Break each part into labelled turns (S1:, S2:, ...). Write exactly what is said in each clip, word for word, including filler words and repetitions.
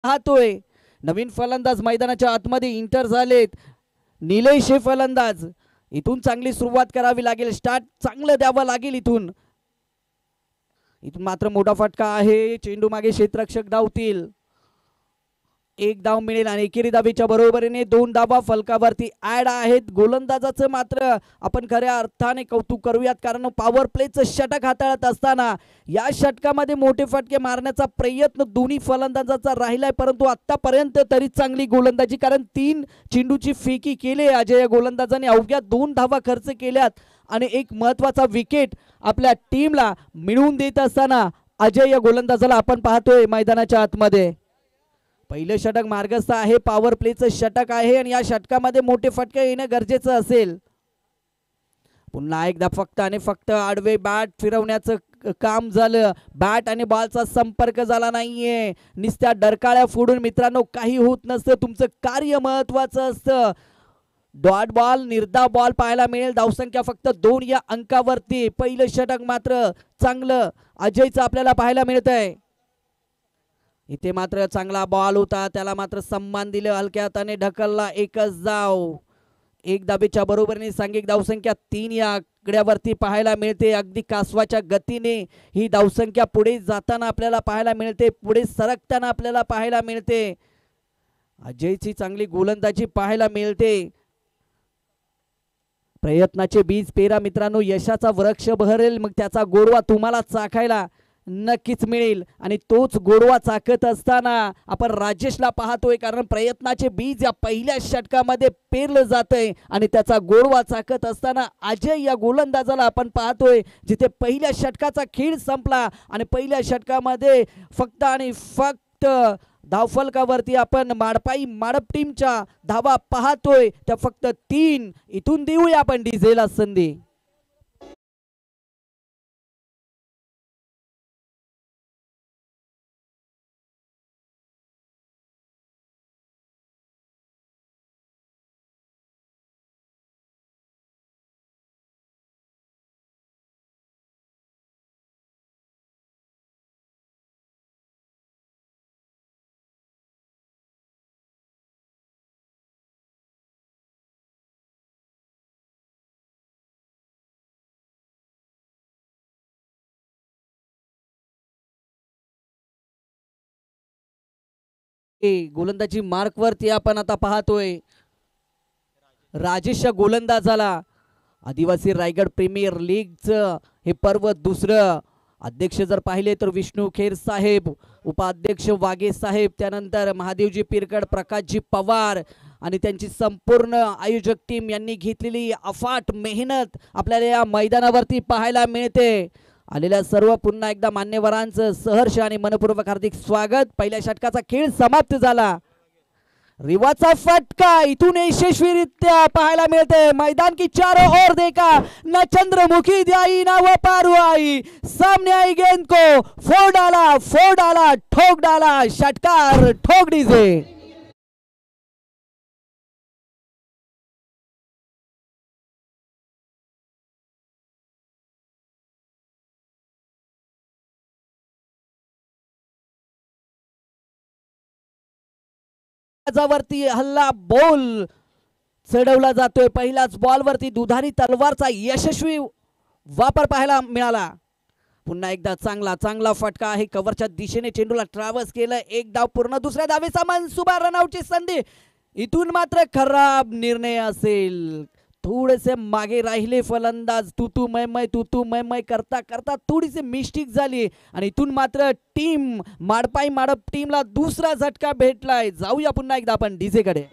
S1: पाहतोय नवीन फलंदाज मैदानाच्या आतमध्ये इंटर झालेत. निलेश हे फलंदाज. इथून चांगली सुरुवात करावी लागेल. स्टार्ट चांगलं द्यावं लागेल. इथून इथून मात्र मोठा फटका आहे. चेंडू मागे क्षेत्ररक्षक धावतील. एक धाव मिळेल आणि एकेरी धावेच्या बरोबरीने दोन धावा फलकावरती ऍड आहेत. गोलंदाजाचं मात्र आपण खऱ्या अर्थाने कौतुक करूयात, कारण पॉवर प्लेचं षटक हाताळत असताना या षटकामध्ये मोठे फटके मारण्याचा प्रयत्न दोन्ही फलंदाजाचा राहिलाय, परंतु आतापर्यंत तरी चांगली गोलंदाजी, कारण तीन चेंडूची फेकी केली अजय गोलंदाजाने. अवघ्या दोन धावा खर्च केल्यात आणि एक महत्वाचा विकेट आपल्या टीमला मिळवून देत असताना अजय या गोलंदाजाला आपण पाहतोय मैदानाच्या आतमध्ये. पहिले षटक मार्गस्थ आहे. पॉवर प्लेचं षटक आहे आणि या षटकामध्ये मोठे फटके येणं गरजेचं असेल. पुन्हा एकदा फक्त आणि फक्त आडवे बॅट फिरवण्याचं काम झालं. बॅट आणि बॉलचा संपर्क झाला नाहीये. निस्त्या डरकाळ्या फोडून मित्रांनो काही होत नसतं. तुमचं कार्य महत्वाचं असतं. डॉट बॉल, निर्धाव बॉल पाहायला मिळेल. धावसंख्या फक्त दोन या अंकावरती. पहिलं षटक मात्र चांगलं अजयचं आपल्याला पाहायला मिळतंय. इथे मात्र चांगला बॉल होता, त्याला मात्र सम्मान दिलं. हलक्या हाताने ढकलला. एकच धाव. एक धावेच्या बरोबरीने सांघिक धावसंख्या तीन या आकड्यावरती पाहायला मिळते. अगदी कासवाच्या गतीने ही धावसंख्या पुढे जाताना आपल्याला पाहायला मिळते, पुढे सरकताना आपल्याला पाहायला मिळते. अजयची चांगली गोलंदाजी पाहायला मिळते. प्रयत्नाचे बीज पेरा मित्रांनो, यशाचा वृक्ष बहरेल, मग त्याचा गोडवा तुम्हाला चाखायला नक्कीच मिळेल. आणि तोच गोडवा चाकत असताना आपण राजेशला पाहतोय, कारण प्रयत्नाचे बीज या पहिल्या षटकामध्ये पेरलं जातंय आणि त्याचा गोडवा चाकत असताना अजय या गोलंदाजाला आपण पाहतोय, जिथे पहिल्या षटकाचा खेळ संपला आणि पहिल्या षटकामध्ये फक्त आणि फक्त धावफलकावरती आपण माडपाई माडप टीमच्या धावा पाहतोय, त्या फक्त तीन. इथून देऊया आपण डीझेला संधी. गोलंदाजी मार्क वरती आपण आता पाहतोय राजेशच्या गोलंदाजाला. आदिवासी रायगड प्रीमियर लीगचं हे पर्व दुसरं. अध्यक्ष जर पाहिले तर विष्णू खेर साहेब, उपाध्यक्ष वागे साहेब, त्यानंतर महादेवजी पिरकड, प्रकाशजी पवार आणि त्यांची संपूर्ण आयोजक टीम यांनी घेतलेली अफाट मेहनत आपल्याला या मैदानावरती पाहायला मिळते. आलेल्या सर्व पुन्हा एकदा मान्यवरांचं सहर्ष आणि मनपूर्वक हार्दिक स्वागत. पहिल्या षटकाचा खेळ समाप्त झाला. रिवाचा फटका इथून यशस्वीरित्या पाहायला मिळते. मैदान की चारों ओर देखा, न चंद्रमुखी द्याई ना वो पारू आई, सामने आई गेंद को फोड़ डाला, फोड़ डाला, ठोक डाला. षटकार ठोक डीजे. वरती हल्ला बॉल चढवला जातोय. पहिल्याच बॉल वरती दुधारी तलवारचा यशस्वी वापर पाहायला मिळाला. पुन्हा एकदा चांगला चांगला फटका आहे. कव्हरच्या दिशेने चेंडूला ट्रॅव्हर्स केलं. एक धाव पूर्ण. दुसऱ्या धावेचा मनसुबा, रनआउटची संधी. इथून मात्र खराब निर्णय असेल. थोडेसे मागे राहिले फलंदाज. तू तू मै मै तू तू मै मै करता करता थोडीशी मिस्टेक झाली आणि इथून मात्र टीम माडपाई माडप टीमला दुसरा झटका भेटलाय. जाऊया पुन्हा एकदा आपण डीजे कडे.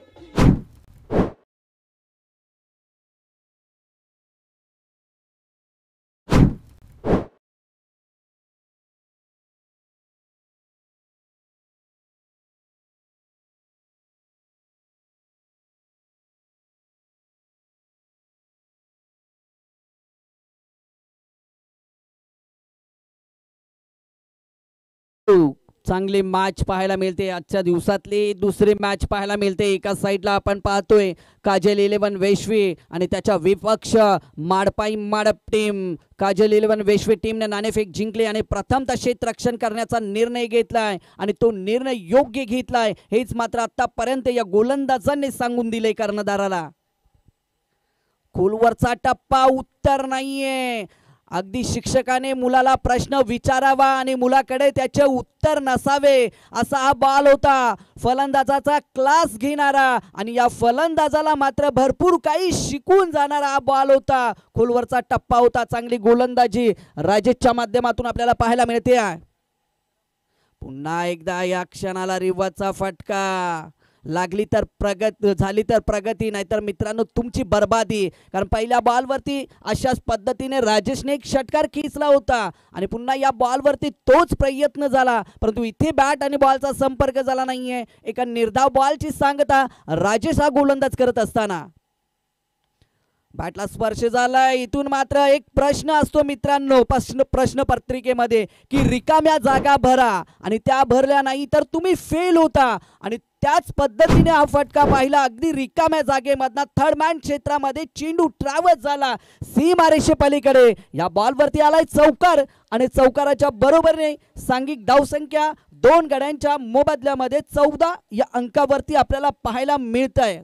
S1: चांगली मॅच पाहायला मिळते. आजच्या दिवसातली दुसरी मॅच पाहायला मिळते. एका साईडला आपण पाहतोय काजल इलेव्हन वेश्वी आणि त्याच्या विपक्ष माडपाई माडप टीम. काजल इलेव्हन वेश्वी टीमने नाणेफेक जिंकली आणि प्रथमतः क्षेत्ररक्षण करण्याचा निर्णय घेतलाय आणि तो निर्णय योग्य घेतलाय हेच मात्र आतापर्यंत या गोलंदाजांनी सांगून दिले कर्णधाराला. खोलवरचा टप्पा उत्तर नाहीये. अगदी शिक्षकाने मुलाला प्रश्न विचारावा आणि मुलाकडे त्याचे उत्तर नसावे असा हा बॉल होता. फलंदाजाचा क्लास घेणारा आणि या फलंदाजाला मात्र भरपूर काही शिकून जाणारा हा बॉल होता. खोलवरचा टप्पा होता. चांगली गोलंदाजी राजेशच्या माध्यमातून आपल्याला पाहायला मिळते आहे. पुन्हा एकदा या क्षणाला रिवर्सचा फटका. लागली तर प्रगत झाली तर प्रगती, नाहीतर मित्रांनो तुमची बर्बादी. कारण पहिल्या बॉलवरती अशाच पद्धतीने राजेशने एक षटकार खिचला होता आणि पुन्हा या बॉलवरती तोच प्रयत्न झाला, परंतु इथे बॅट आणि बॉलचा संपर्क झाला नाहीये. एका निर्धाव बॉलची सांगता राजेश हा गोलंदाज करत असताना बॅटला स्पर्श झाला. इथून मात्र एक प्रश्न असतो मित्रांनो प्रश्न प्रश्न पत्रिकेमध्ये की रिकाम्या जागा भरा आणि त्या भरल्या नाही तर तुम्ही फेल होता. आणि त्याच पद्धतीने हा फटका पाहिला. अगदी रिकाम्या जागेमधनं थर्ड मॅन क्षेत्रामध्ये चेंडू ट्रॅव्हल्स झाला सीमारेषे पलीकडे. या बॉलवरती आलाय चौकार आणि चौकाराच्या बरोबरीने सांघिक धावसंख्या दोन गड्यांच्या मोबदल्यामध्ये चौदा या अंकावरती आपल्याला पाहायला मिळत आहे.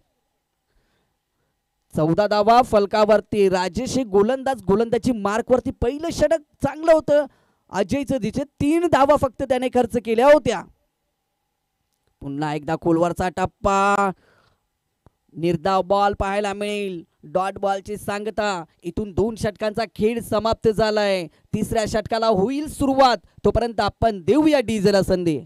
S1: चौदा धावा फलकावरती. राजेश गोलंदाज गोलंदाजी मार्कवरती पहिलं षटक चांगलं होतं. अजयचं दिसे तीन धावा फक्त त्याने खर्च केल्या होत्या. पुन्हा एकदा खोलवरचा टप्पा. निर्धाव बॉल पाहायला मिळेल. डॉट बॉलची सांगता. इथून दोन षटकांचा खेळ समाप्त झालाय. तिसऱ्या षटकाला होईल सुरुवात. तोपर्यंत आपण देऊया डीजेला संधी.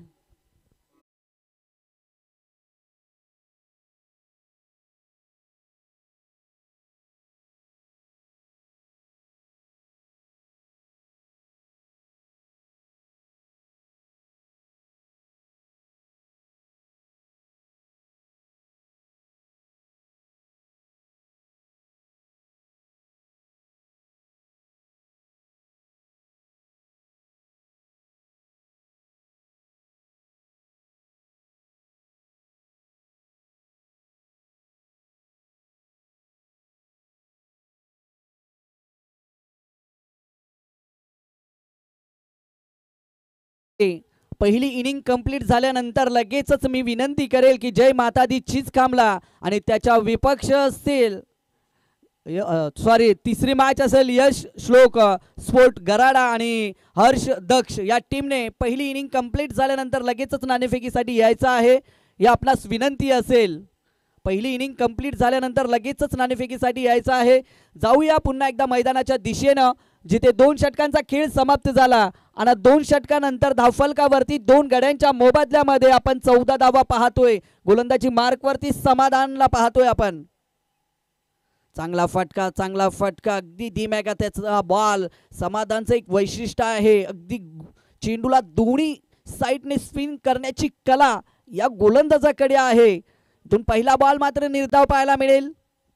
S1: पहिली इनिंग कंप्लीट झाल्यानंतर लगेचच मी विनंती करेल की जय माता दी चीज कामला आणि त्याच्या विपक्ष असतील सॉरी तिसरी मॅच असेल यश श्लोक स्पोर्ट गराडा आणि हर्ष दक्ष या टीमने पहिली इनिंग कंप्लीट झाल्यानंतर लगेचच नाणेफेकीसाठी यायचं आहे. या आपणास विनंती असेल. पहिली इनिंग कंप्लीट झाल्यानंतर लगेचच नाणेफेकीसाठी यायचं आहे. जाऊया पुन्हा एकदा मैदानाच्या दिशेनं जिथे दोन षटकांचा खेळ समाप्त झाला आणि दोन षटकानंतर धावफलकावरती दोन गड्यांच्या मोबदल्यामध्ये आपण चौदा धावा पाहतोय. गोलंदाजी मार्कवरती समाधानला पाहतोय आपण. चांगला फटका चांगला फटका अगदी धीम्या त्याचा बॉल. समाधानचं एक वैशिष्ट्य आहे अगदी चेंडूला दोन्ही साईडने स्पिन करण्याची कला या गोलंदाजाकडे आहे. इथून पहिला बॉल मात्र निर्धाव पाहायला मिळेल.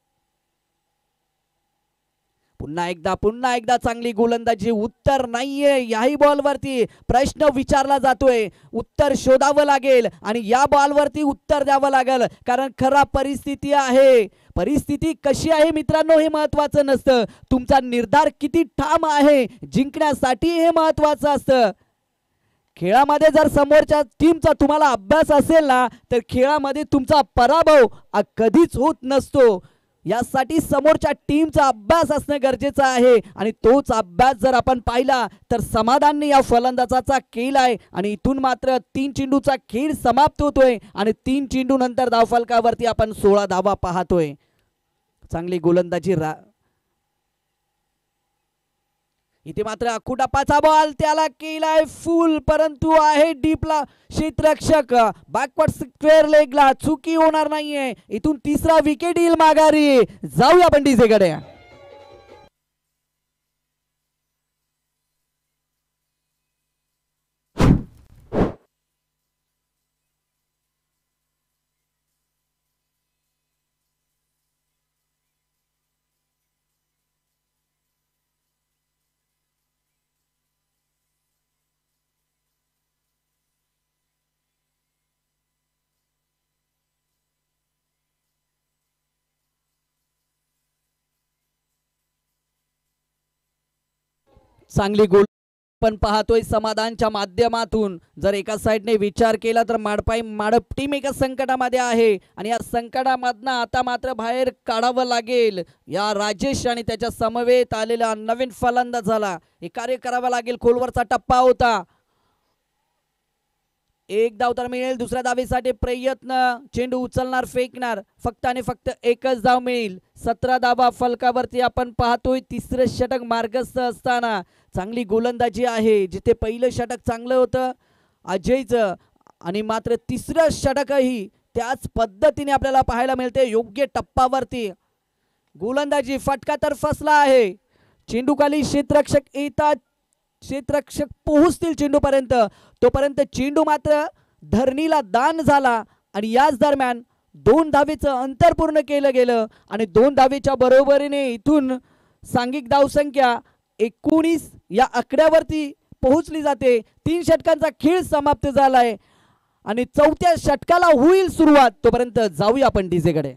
S1: पुन्हा एकदा पुन्हा एकदा चांगली गोलंदाजी. उत्तर नाहीये याही बॉलवरती. प्रश्न विचारला जातोय. उत्तर शोधावं लागेल आणि या बॉलवरती उत्तर द्यावं लागेल कारण खरा परिस्थिती आहे. परिस्थिती कशी आहे मित्रांनो हे महत्वाचं नसतं. तुमचा निर्धार किती ठाम आहे जिंकण्यासाठी हे महत्वाचं असतं. खेळामध्ये जर समोरच्या टीमचा तुम्हाला अभ्यास असेल ना तर खेळामध्ये तुमचा पराभव कधीच होत नसतो. यासाठी समोरच्या टीमचा अभ्यास असणं गरजेचं आहे आणि तोच अभ्यास जर आपण पाहिला तर समाधानने या फलंदाजाचा केलाय आणि इथून मात्र तीन चेंडूचा खेळ समाप्त होतोय आणि तीन चेंडू नंतर धावफलकावरती आपण सोळा धावा पाहतोय. चांगली गोलंदाजी. रा इथे मात्र अकुडापाचा बॉल त्याला केलाय फुल परंतु आहे डीपला क्षेत्ररक्षक. बॅकवर्ड स्क्वेअर लेगला चुकी होणार नाहीये. इथून तिसरा विकेट येईल माघारी. जाऊया आपण डीजेकडे. चांगली गोल पण पाहतोय समाधानच्या माध्यमातून. जर एका साईडने विचार केला तर माडपाई माडप टीम एका संकटामध्ये आहे आणि या संकटामधनं आता मात्र बाहेर काढावं लागेल या राजेश आणि त्याच्या समवेत आलेला नवीन फलंदाजाला. हे कार्य करावं लागेल. खोलवरचा टप्पा होता. एक धाव तर मिळेल. दुसऱ्या धावेसाठी प्रयत्न. चेंडू उचलणार फेकणार. फक्त आणि फक्त एकच धाव मिळेल. सतरा धावा फलकावरती आपण पाहतोय. तिसरं षटक मार्गस्थ असताना चांगली गोलंदाजी आहे. जिथे पहिलं षटक चांगलं होतं अजयचं आणि मात्र तिसरं षटकही त्याच पद्धतीने आपल्याला पाहायला मिळते. योग्य टप्पावरती गोलंदाजी. फटका तर फसला आहे. चेंडू खाली क्षेत्ररक्षक येतात. क्षेत्ररक्षक पोहोचतील चेंडूपर्यंत. तोपर्यंत चेंडू मात्र धरणीला दान झाला आणि याच दरम्यान दोन धावेचं अंतर पूर्ण केलं गेलं आणि दोन धावेच्या बरोबरीने इथून सांघिक धावसंख्या एकोणीस या आकड्यावरती पोहोचली जाते. तीन षटकांचा खेळ समाप्त झालाय आणि चौथ्या षटकाला होईल सुरुवात. तोपर्यंत जाऊया आपण डीजेकडे.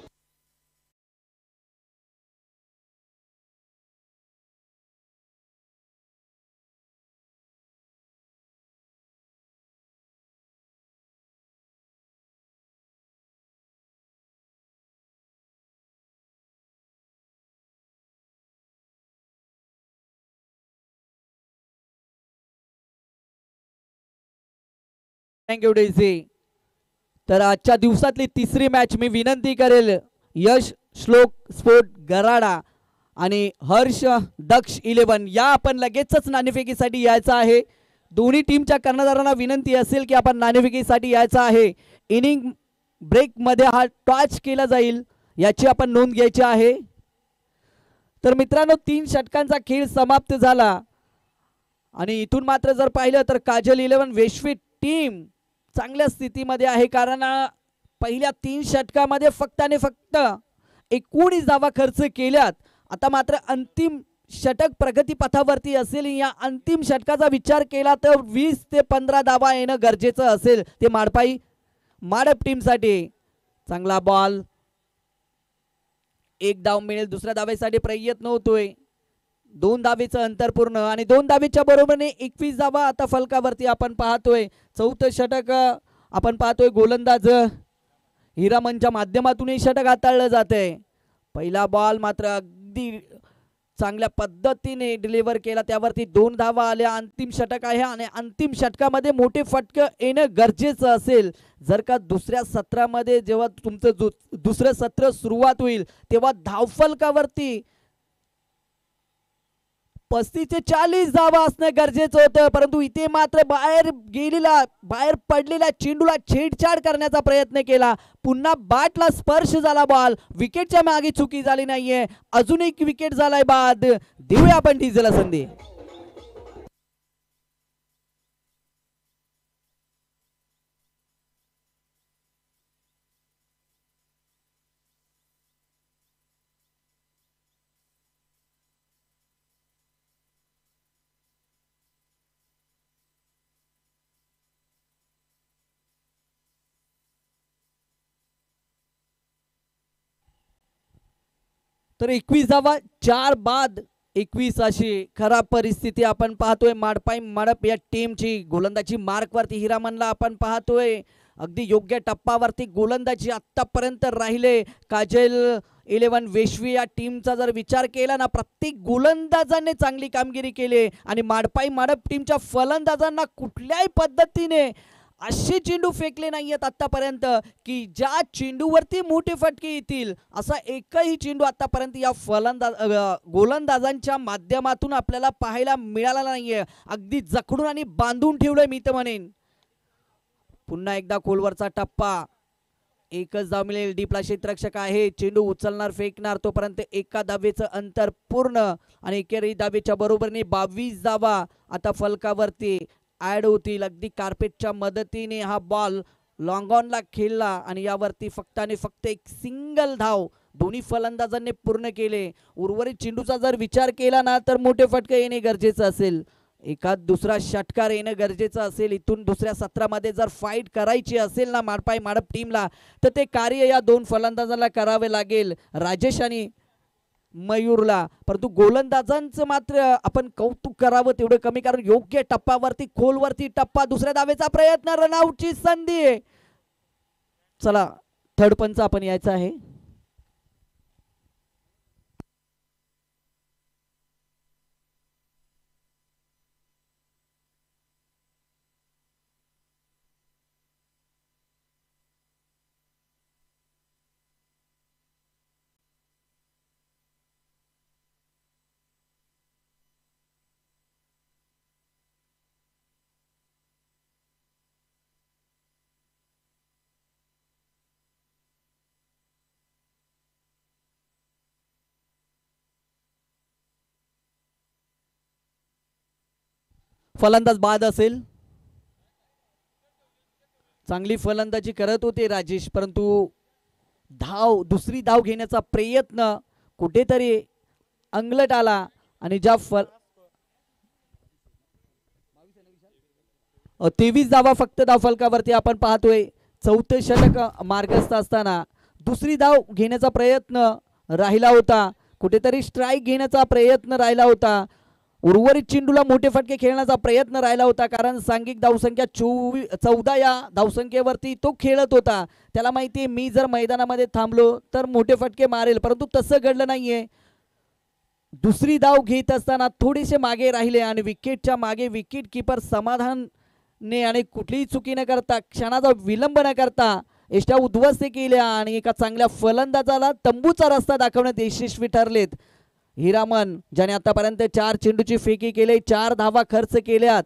S1: Thank you Daisy. तर आजच्या दिवसातली तिसरी मॅच मी विनंती करेल यश श्लोक स्पोर्ट गराडा आणि हर्ष दक्ष इलेव्हन या आपण लगेचच नाणेफेकीसाठी यायचं आहे. दोन्ही टीमच्या कर्णधारांना विनंती असेल की आपण नाणेफेकीसाठी यायचं आहे. इनिंग ब्रेकमध्ये हा टॉच केला जाईल याची आपण नोंद घ्यायची आहे. तर मित्रांनो तीन षटकांचा खेळ समाप्त झाला आणि इथून मात्र जर पाहिलं तर काजल इलेव्हन वेश्वी टीम चांगल्या स्थितीमध्ये आहे. कारण पहिल्या तीन षटकामध्ये फक्त आणि फक्त एकोणीस धावा खर्च केल्यात. आता मात्र अंतिम षटक प्रगतीपथावरती असेल. या अंतिम षटकाचा विचार केला तर वीस ते पंधरा धावा येणं गरजेचं असेल. ते माडपाई माडप टीमसाठी. चांगला बॉल. एक धाव मिळेल. दुसऱ्या धावेसाठी प्रयत्न होतोय. दोन धावेचं अंतर पूर्ण आणि दोन धावेच्या बरोबरीने एकवीस धावा आता फलकावरती आपण पाहतोय. चौथं षटक आपण पाहतोय. गोलंदाज हिरामनच्या माध्यमातून हे षटक हाताळलं जातंय. पहिला बॉल मात्र अगदी चांगल्या पद्धतीने डिलिव्हर केला. त्यावरती दोन धावा आल्या. अंतिम षटक आहे आणि अंतिम षटकामध्ये मोठे फटके येणं गरजेचं असेल. जर का दुसऱ्या सत्रामध्ये जेव्हा तुमचं दुसरं सत्र सुरुवात होईल तेव्हा धावफलकावरती पस्तीस ते चाळीस धावा असणं गरजेचं होतं. परंतु इथे मात्र बाहेर गेलेला बाहेर पडलेल्या चेंडूला छेडछाड करण्याचा प्रयत्न केला. पुन्हा बॅटला स्पर्श झाला. बॉल विकेटच्या मागे चुकी झाली नाहीये. अजून एक विकेट झालाय बाद. देऊया आपण डीजेला संधी. तर एकवीस धावा चार बाद एकवीस अशी खराब परिस्थिती आपण पाहतोय माडपाई माडप या टीमची. गोलंदाजी मार्कवरती हिरामनला आपण पाहतोय. अगदी योग्य टप्पावरती गोलंदाजी आत्तापर्यंत राहिले. काजल इलेव्हन वेश्वी या टीमचा जर विचार केला ना प्रत्येक गोलंदाजाने चांगली कामगिरी केली आणि माडपाई माडप टीमच्या फलंदाजांना कुठल्याही पद्धतीने असे चेंडू फेकले नाहीयेत आतापर्यंत की ज्या चेंडूवरती मोठे फटके येतील. असा एकही चेंडू आतापर्यंत या फलंदाज गोलंदाजांच्या माध्यमातून आपल्याला पाहायला मिळाला नाहीये. अगदी जखडून आणि बांधून ठेवलंय मी तर म्हणेन. पुन्हा एकदा खोलवरचा टप्पा. एकच धाव मिळेल. डीपला क्षेत्ररक्षक आहे. चेंडू उचलणार फेकणार. तोपर्यंत एका धावेचं अंतर पूर्ण आणि एकेरी धावेच्या बरोबरीने बावीस धावा आता फलकावरती ऍड होतील. अगदी कार्पेटच्या मदतीने हा बॉल लॉंग ऑनला खेळला आणि यावरती फक्त आणि फक्त एक सिंगल धाव दोन्ही फलंदाजांनी पूर्ण केले. उर्वरित चेंडूचा जर विचार केला ना तर मोठे फटके येणे गरजेचं असेल. एखाद दुसरा षटकार येणं गरजेचं असेल. इथून दुसऱ्या सत्रामध्ये जर फाईट करायची असेल ना माडपाई माडप टीमला तर ते कार्य या दोन फलंदाजांना करावे लागेल. राजेश आणि मयूरला, परंतु गोलंदाजांचं मात्र आपण कौतुक करावं तेवढं कमी, कारण योग्य टप्प्यावरती खोलवरती टप्पा, दुसऱ्या धावेचा प्रयत्न, रनआउटची संधी. चला थर्ड पंच आपण यायचं आहे. फलंदाज बाद असेल. चांगली फलंदाजी करत होते राजेश, परंतु धाव दुसरी धाव घेण्याचा प्रयत्न कुठेतरी अंगलट आला आणि ज्या फल तेवीस धावा फक्त धावफलकावरती आपण पाहतोय. चौथे षटक मार्गस्थ असताना दुसरी धाव घेण्याचा प्रयत्न राहिला होता, कुठेतरी स्ट्राईक घेण्याचा प्रयत्न राहिला होता, उर्वरित चेंडूला मोठे फटके खेळण्याचा प्रयत्न राहिला होता, कारण सांघिक धावसंख्या चोवीस चौदा या धावसंख्येवरती तो खेळत होता. त्याला माहिती आहे मी जर मैदानामध्ये थांबलो तर मोठे फटके मारेल, परंतु तसं घडलं नाहीये. दुसरी धाव घेत असताना थोडेसे मागे राहिले आणि विकेटच्या मागे विकेट किपर समाधान ने आणि कुठलीही चुकी न करता, क्षणाचा विलंब न करता एष्ट्या उद्ध्वस्त केल्या आणि एका चांगल्या फलंदाजाला तंबूचा रस्ता दाखवण्यात यशस्वी ठरलेत. हिरामन ज्याने आतापर्यंत चार चेंडूची फेकी केली, चार धावा खर्च केल्यात.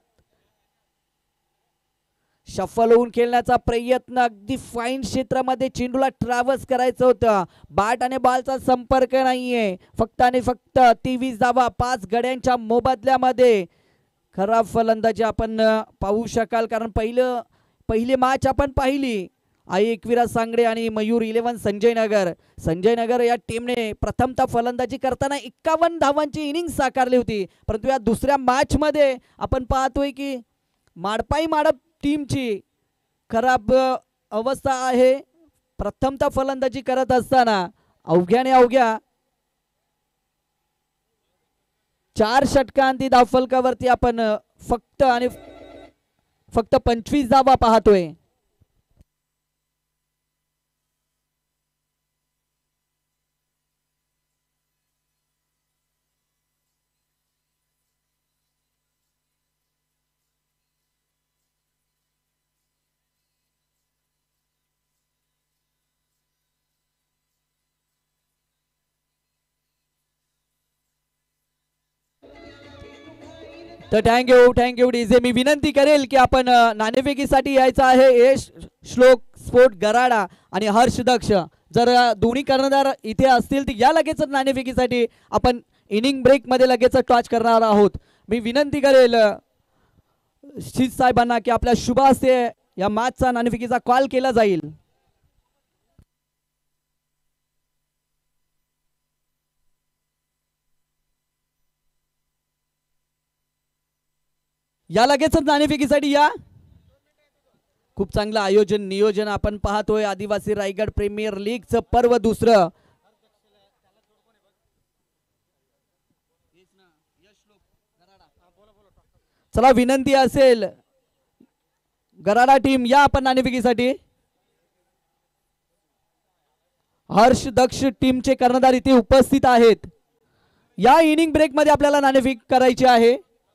S1: शफल होऊन खेळण्याचा प्रयत्न, अगदी फाईन क्षेत्रामध्ये चेंडूला ट्रॅव्हल्स करायचं होतं. बॅट आणि बॉलचा संपर्क नाहीये, फक्त आणि फक्त तेवीस धावा पाच गड्यांच्या मोबदल्यामध्ये. खराब फलंदाजी आपण पाहू शकाल, कारण पहिलं पहिली मॅच आपण पाहिली आई एकविरा सांगडे आणि मयूर इलेव्हन संजय नगर. संजय नगर या टीमने प्रथमतः फलंदाजी करताना एक्कावन्न धावांची इनिंग साकारली होती, परंतु या दुसऱ्या मॅच मध्ये आपण पाहतोय की माडपाई माडप टीमची खराब अवस्था आहे. प्रथमतः फलंदाजी करत असताना अवघ्याने अवघ्या चार षटकांती धावफलकावरती आपण फक्त आणि फक्त पंचवीस धावा पाहतोय. तर थँक्यू थँक्यू डीजे. मी विनंती करेल की आपण नाणेफेकीसाठी यायचं आहे. यश श्लोक स्पोर्ट गराडा आणि हर्ष दक्ष जर दोन्ही कर्णधार इथे असतील तर या लगेच नाणेफेकीसाठी आपण इनिंग ब्रेक मध्ये लगेच टॉच करणार आहोत. मी विनंती करेल शीज साहेबांना की आपल्या शुभ हस्ते या मॅचचा नाणेफेकीचा कॉल केला जाईल. या लगेच नाणेफेकीसाठी या. खूप चांगलं आयोजन नियोजन आपण पाहतोय. आदिवासी रायगड प्रीमियर लीगचं पर्व दुसरं. चला विनंती असेल गराडा टीम या आपण नाणेफेकीसाठी. हर्ष दक्ष टीमचे कर्णधार इथे उपस्थित आहेत. या इनिंग ब्रेक मध्ये आपल्याला नाणेफेक करायची आहे.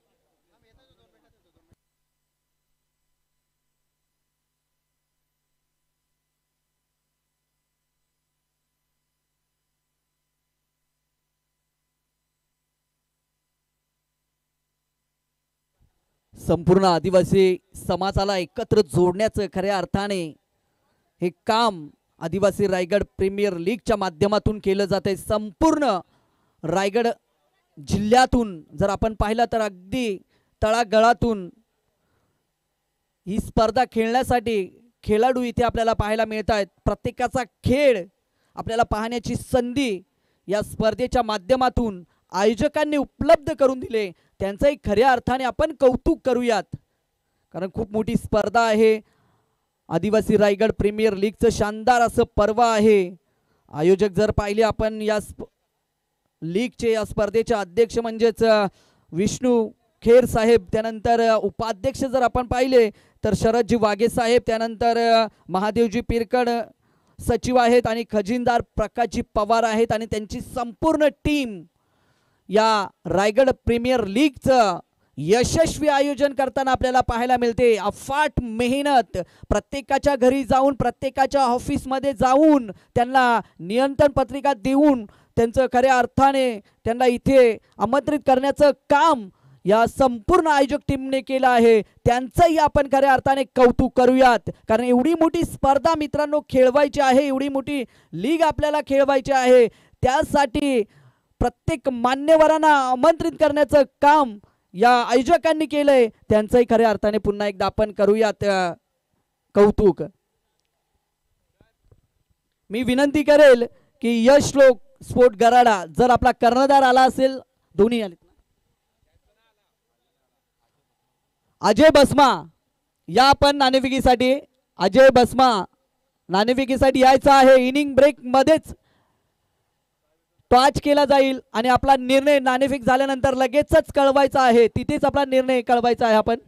S1: संपूर्ण आदिवासी समाजाला एकत्र जोडण्याचं खऱ्या अर्थाने हे काम आदिवासी रायगड प्रीमियर लीगच्या माध्यमातून केलं जाते. संपूर्ण रायगड जिल्ह्यातून जर आपण पाहिलं तर अगदी तळागाळातून ही स्पर्धा खेळण्यासाठी खेळाडू इथे आपल्याला पाहायला मिळत आहेत. प्रत्येकाचा खेळ आपल्याला पाहण्याची संधी या स्पर्धेच्या माध्यमातून आयोजकांनी उपलब्ध करून दिले. त्यांचंही खऱ्या अर्थाने आपण कौतुक करूयात, कारण खूप मोठी स्पर्धा आहे. आदिवासी रायगड प्रीमियर लीगचं शानदार असं पर्व आहे. आयोजक जर पाहिले आपण या लीगचे या स्पर्धेचे अध्यक्ष म्हणजेच विष्णू खेर साहेब, त्यानंतर उपाध्यक्ष जर आपण पाहिले तर शरदजी वाघे साहेब, त्यानंतर महादेवजी पिरकड सचिव आहेत आणि खजिनदार प्रकाशजी पवार आहेत आणि त्यांची संपूर्ण टीम या रायगड प्रीमियर लीगचं यशस्वी आयोजन करताना आपल्याला पाहायला मिळते. अफाट मेहनत, प्रत्येकाच्या घरी जाऊन प्रत्येकाच्या ऑफिसमध्ये जाऊन त्यांना नियंत्रण पत्रिका देऊन त्यांचं खऱ्या अर्थाने त्यांना इथे आमंत्रित करण्याचं काम या संपूर्ण आयोजक टीमने केलं आहे. त्यांचंही आपण खऱ्या अर्थाने कौतुक करूयात, कारण एवढी मोठी स्पर्धा मित्रांनो खेळवायची आहे, एवढी मोठी लीग आपल्याला खेळवायची आहे. त्यासाठी प्रत्येक मान्यवरांना आमंत्रित करण्याचं काम या आयोजकांनी केलंय. त्यांचंही खऱ्या अर्थाने पुन्हा एकदा आपण करूयात कौतुक. मी विनंती करेल की यश लोक स्पोर्ट गराडा जर आपला कर्णधार आला असेल, दोन्ही आले, अजय बसमा या आपण नाणेफेकीसाठी, अजय बसमा नाणेफेकीसाठी यायचा आहे. इनिंग ब्रेक मध्येच टॉच केला जाईल आणि आपला निर्णय नाणेफेक झाल्यानंतर लगेचच कळवायचा आहे, तिथेच आपला निर्णय कळवायचा आहे. आपण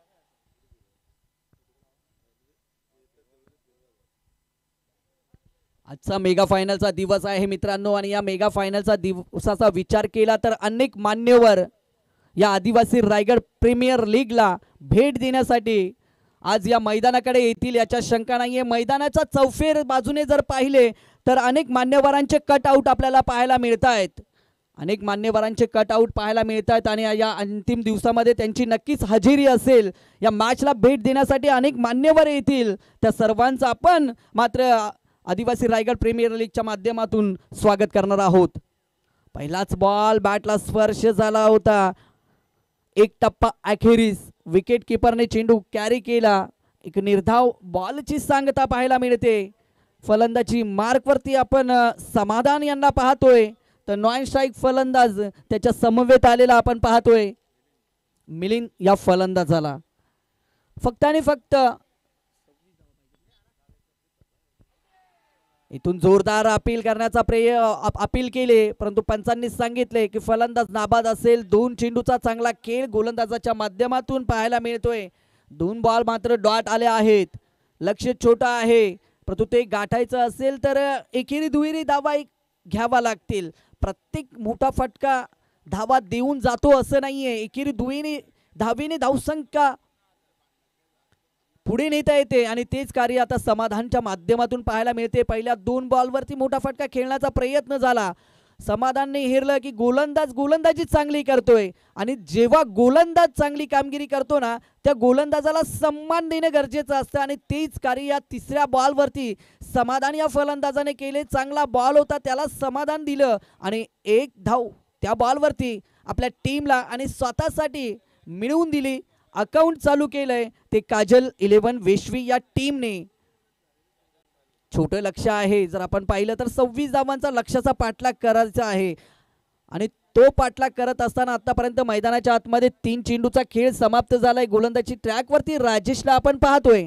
S1: आजचा मेगा फायनलचा दिवस आहे मित्रांनो आणि या मेगा फायनलचा दिवसाचा विचार केला तर अनेक मान्यवर या आदिवासी रायगड प्रीमियर लीगला भेट देण्यासाठी आज या मैदानाकडे येतील याच्या शंका नाहीये. मैदानाच्या चौफेर बाजूने जर पाहिले तर अनेक मान्यवरांचे कट आउट आपल्याला पाहायला मिळत आहेत, अनेक मान्यवरांचे कट आउट पाहायला मिळत आहेत आणि या अंतिम दिवसामध्ये त्यांची नक्कीच हजेरी असेल. या मॅचला भेट देण्यासाठी अनेक मान्यवर येतील, त्या सर्वांचं आपण मात्र आदिवासी रायगड प्रीमियर लीगच्या माध्यमातून स्वागत करणार आहोत. पहिलाच बॉल बॅटला स्पर्श झाला होता, एक टप्पा अखेरीस विकेट किपरने चेंडू कॅरी केला. एक निर्धाव बॉलची सांगता पाहायला मिळते. फलंदाजी मार्कवरती आपण समाधान यांना पाहतोय, तर नॉन स्ट्राईक फलंदाज त्याच्या समवेत आलेला आपण पाहतोय. मिलिंद या फलंदाजाला फक्त आणि फक्त इथून जोरदार अपील करण्याचा प्रय अपील केले, परंतु पंचांनी सांगितले की फलंदाज नाबाद असेल. दोन चेंडूचा चांगला खेळ गोलंदाजाच्या माध्यमातून पाहायला मिळतोय. दोन बॉल मात्र डॉट आले आहेत, लक्ष छोटा आहे, परंतु ते गाठायचं असेल तर एकेरी दुहेरी धावा घ्यावा लागतील. प्रत्येक मोठा फटका धावा देऊन जातो असं नाहीये, एकेरी दुहेरी धावेने धावसंख्या पुढे नेता येते आणि तेच कार्य आता समाधानच्या माध्यमातून पाहायला मिळते. पहिल्या दोन बॉलवरती मोठा फटका खेळण्याचा प्रयत्न झाला, समाधानने हेरलं की गोलंदाज गोलंदाजी चांगली करतोय आणि जेव्हा गोलंदाज चांगली कामगिरी करतो ना, त्या गोलंदाजाला सन्मान देणं गरजेचं असतं आणि तेच कार्य या तिसऱ्या बॉलवरती समाधान या फलंदाजाने केले. चांगला बॉल होता, त्याला समाधान दिलं आणि एक धाव त्या बॉलवरती आपल्या टीमला आणि स्वतःसाठी मिळवून दिली. अकाउंट चालू केलंय ते काजल इलेव्हन वेश्वी या टीमने. छोटं लक्ष आहे, जर आपण पाहिलं तर सव्वीस धावांचा लक्ष्याचा पाठलाग करायचा आहे आणि तो पाठलाग करत असताना आतापर्यंत मैदानाच्या आतमध्ये तीन चेंडूचा खेळ समाप्त झालाय. गोलंदाजी ट्रॅकवरती राजेशला आपण पाहतोय.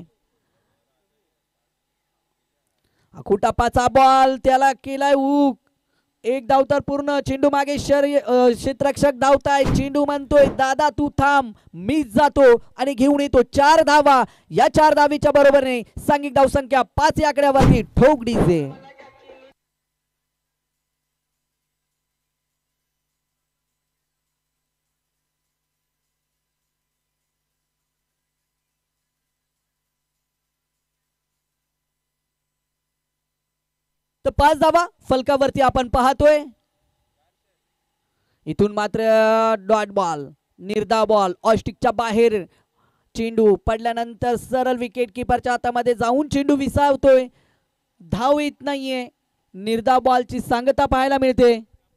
S1: आखुटापाचा बॉल त्याला केलाय हुक, एक धाव तर पूर्ण. चेंडू मागे क्षेत्ररक्षक धावताय, चेंडू म्हणतोय दादा तू थांब, मीच जातो आणि घेऊन येतो चार धावा. या चार धावीच्या बरोबरीने सांघिक धावसंख्या पाच या आकड्यावरती ठोक डीजे. तर पाच धावा फलकावरती आपण पाहतोय. इथून मात्र डॉट बॉल, निर्धाव बॉल, ऑस्टिकच्या बाहेर चेंडू पडल्यानंतर सरळ विकेट किपरच्या हातामध्ये जाऊन चेंडू विसावतोय, धाव येत नाहीये. निर्धाव बॉलची सांगता पाहायला मिळते.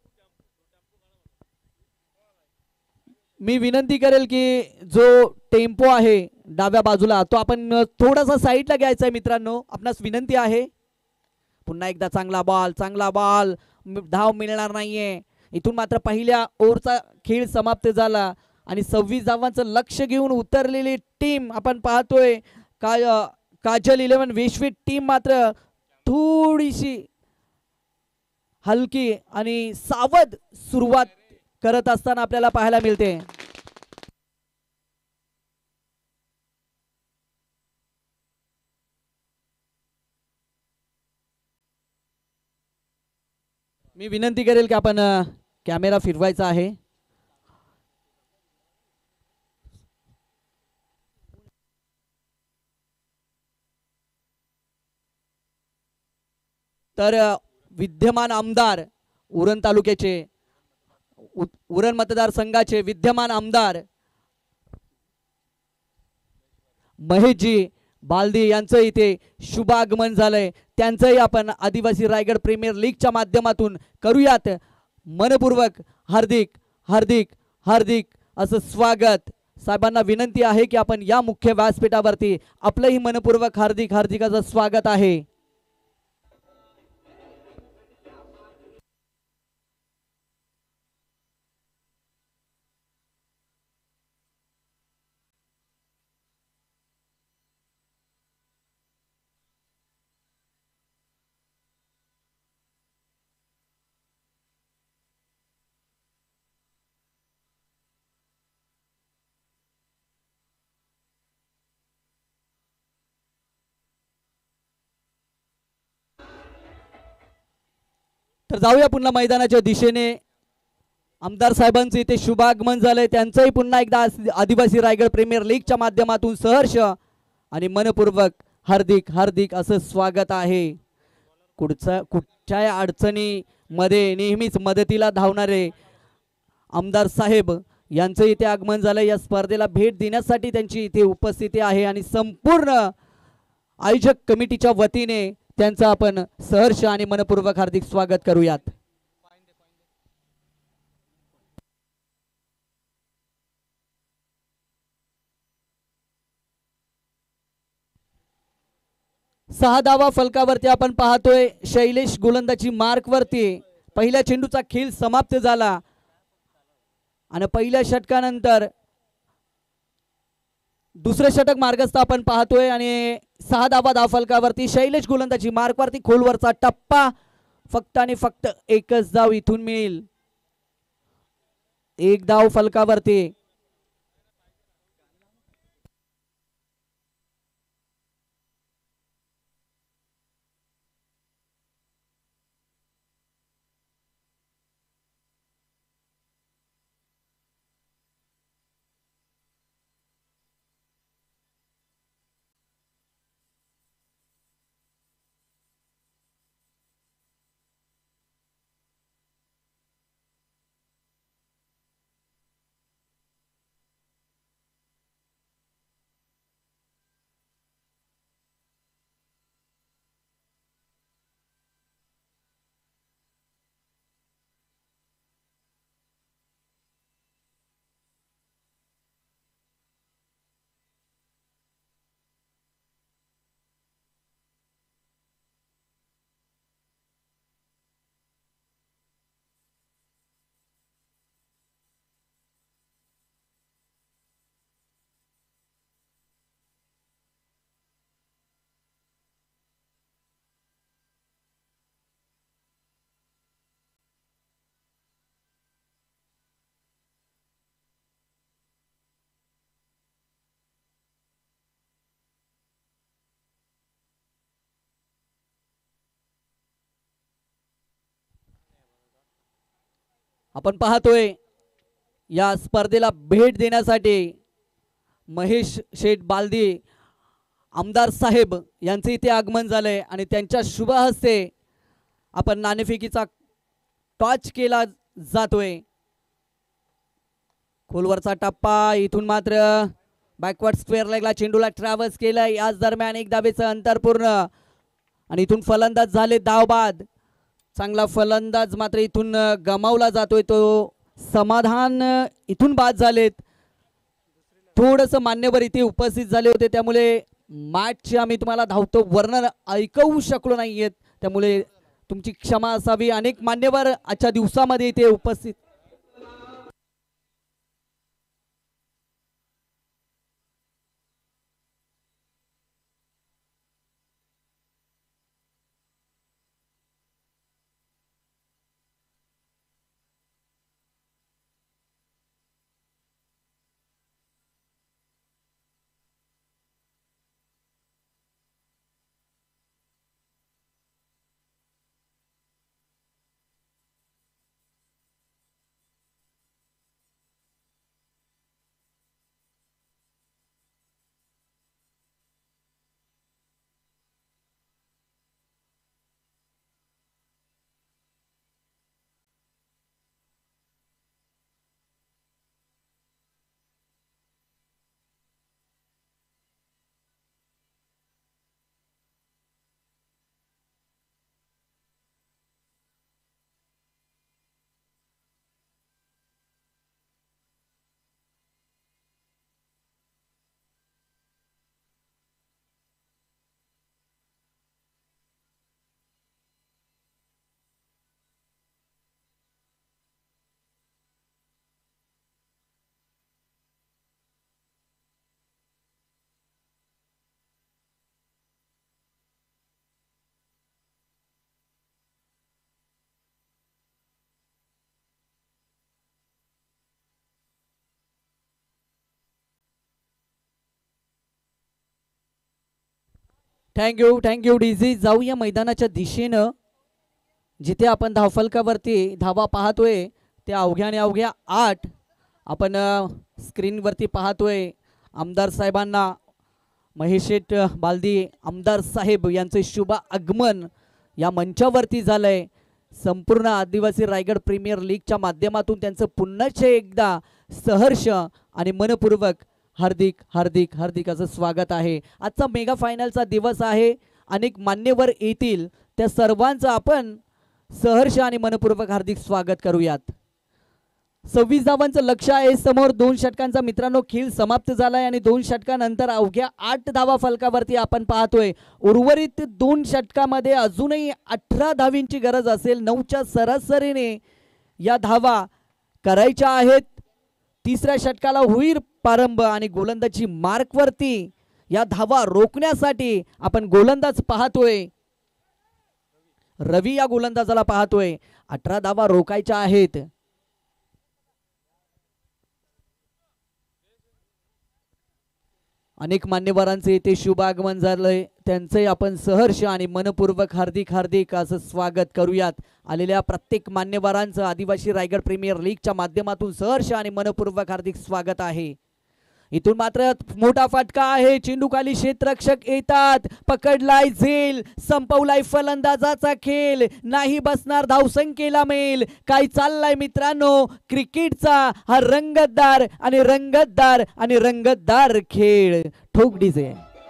S1: मी विनंती करेल की जो टेम्पो आहे डाव्या बाजूला तो आपण थोडासा साईडला घ्यायचा आहे मित्रांनो, आपणास विनंती आहे. पुन्हा एकदा चांगला बॉल, चांगला बॉल, धाव मिळणार नाहीये. इथून मात्र पहिल्या ओव्हरचा खेळ समाप्त झाला आणि सव्वीस धावांचं लक्ष घेऊन उतरलेली टीम आपण पाहतोय. का काजल इलेव्हन वेश्वी टीम मात्र थोडीशी हलकी आणि सावध सुरुवात करत असताना आपल्याला पाहायला मिळते. मी विनंती करेल की आपण कॅमेरा फिरवायचा आहे. तर विद्यमान आमदार उरण तालुक्याचे उरण मतदारसंघाचे विद्यमान आमदार महेशजी बालदी यांचं इथे शुभ आगमन झालंय. त्यांचंही आपण आदिवासी रायगड प्रीमियर लीगच्या माध्यमातून करूयात मनपूर्वक हार्दिक हार्दिक हार्दिक असं स्वागत. साहेबांना विनंती आहे की आपण या मुख्य व्यासपीठावरती आपलंही मनपूर्वक हार्दिक हार्दिक असं स्वागत आहे. तर जाऊया पुन्हा मैदानाच्या दिशेने. आमदार साहेबांचं इथे शुभागमन झालंय. त्यांचंही पुन्हा एकदा आदिवासी रायगड प्रीमियर लीगच्या माध्यमातून सहर्ष आणि मनपूर्वक हार्दिक हार्दिक असं स्वागत आहे. कुठच्या कुठच्याही अडचणीमध्ये नेहमीच मदतीला धावणारे आमदार साहेब यांचं इथे आगमन झालं. या स्पर्धेला भेट देण्यासाठी त्यांची इथे उपस्थिती आहे आणि संपूर्ण आयोजक कमिटीच्या वतीने त्यांचं आपण सहर्ष आणि मनपूर्वक हार्दिक स्वागत करूयात. सहा धावा फलकावरती आपण पाहतोय. शैलेश गोलंदाजी मार्क वरती पहिल्या चेंडूचा खेळ समाप्त झाला आणि पहिल्या षटकानंतर दुसरे षटक मार्गस्थ आपण पाहतोय आणि सहा धावा धाव फलकावरती शैलेश गोलंदाजी मार्क वरती. खोलवरचा टप्पा फक्त आणि फक्त एकच धाव इथून मिळेल. एक धाव फलकावरती. आपण पाहतोय या स्पर्धेला भेट देण्यासाठी महेश शेठ बालदी आमदार साहेब यांचे इथे आगमन झालंय आणि त्यांच्या शुभ हस्ते आपण नाणेफेकीचा टॉच केला जातोय. खोलवरचा टप्पा इथून मात्र बॅकवर्ड स्क्वेअर लेगला चेंडूला ट्रॅव्हल्स केलं. याच दरम्यान एक धावेचं अंतर पूर्ण आणि इथून फलंदाज झाले धावबाद. चांगला फलंदाज मात्र इथून गमावला जातोय. तो समाधान इथून बाद झालेत. थोडंसं मान्यवर इथे उपस्थित झाले होते त्यामुळे मॅचचे आम्ही तुम्हाला धावतो वर्णन ऐकवू शकलो नाहीयेत. त्यामुळे तुमची क्षमा असावी. अनेक मान्यवर आजच्या दिवसामध्ये इथे उपस्थित थँक्यू थँक्यू डीजी. जाऊया मैदानाच्या दिशेनं. जिथे आपण धावफलकावरती धावा पाहतोय त्या अवघ्या आणि अवघ्या आठ आपण स्क्रीनवरती पाहतोय. आमदार साहेबांना महेशेठ बालदी आमदार साहेब यांचे शुभ आगमन या मंचावरती झालंय. संपूर्ण आदिवासी रायगड प्रीमियर लीगच्या माध्यमातून त्यांचं पुन्हा एकदा सहर्ष आणि मनपूर्वक हार्दिक हार्दिक हार्दिक असं स्वागत आहे. आजचा मेगा फायनलचा दिवस आहे. अनेक मान्यवर येतील. त्या सर्वांचं आपण सहर्ष आणि मनपूर्वक हार्दिक स्वागत करूयात. सव्वीस धावांचं लक्ष आहे समोर. दोन षटकांचा मित्रांनो खेळ समाप्त झालाय आणि दोन षटकानंतर अवघ्या आठ धावा फलकावरती आपण पाहतोय. उर्वरित दोन षटकामध्ये अजूनही अठरा धावींची गरज असेल. नऊच्या सरासरीने या धावा करायच्या आहेत. तिसऱ्या षटकाला होईल प्रारंभ आणि गोलंदाजी मार्कवरती या धावा रोखण्यासाठी आपण गोलंदाज पाहतोय. रवी या गोलंदाजाला पाहतोय. अठरा धावा रोखायच्या आहेत. अनेक मान्यवरांचे इथे शुभ आगमन झालंय. त्यांचे आपण सहर्ष आणि मनपूर्वक हार्दिक हार्दिक असं स्वागत करूयात. आलेल्या प्रत्येक मान्यवरांचं आदिवासी रायगड प्रीमियर लीगच्या माध्यमातून सहर्ष आणि मनपूर्वक हार्दिक स्वागत आहे. इथून मात्र मोठा फटका आहे. चेंडू खाली क्षेत्ररक्षक येतात. पकडलाय झेल. संपवलाय फलंदाजाचा खेळ. नाही बसणार धावसंख्येला मेल. काय चाललाय मित्रांनो क्रिकेटचा हा रंगतदार आणि रंगतदार आणि रंगतदार खेळ. ठोक डीजे.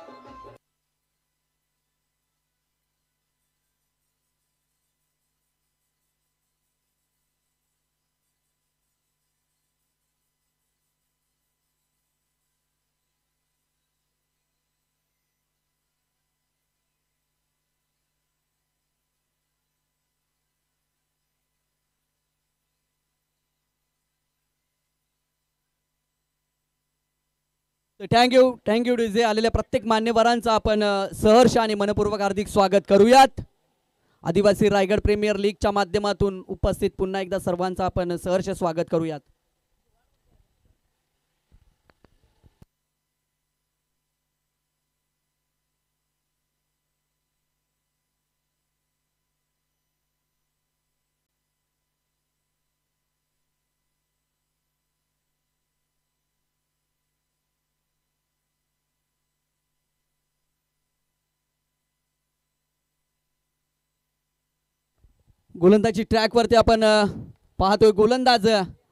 S1: Thank you thank you DJ. आलेल्या प्रत्येक मान्यवरांचं आपण सहर्ष आणि मनपूर्वक हार्दिक स्वागत करूयात. आदिवासी रायगड प्रीमियर लीगच्या माध्यमातून उपस्थित पुन्हा एकदा सर्वांचं आपण सहर्ष स्वागत करूयात. गोलंदाजी ट्रॅक वरती आपण पाहतोय. गोलंदाज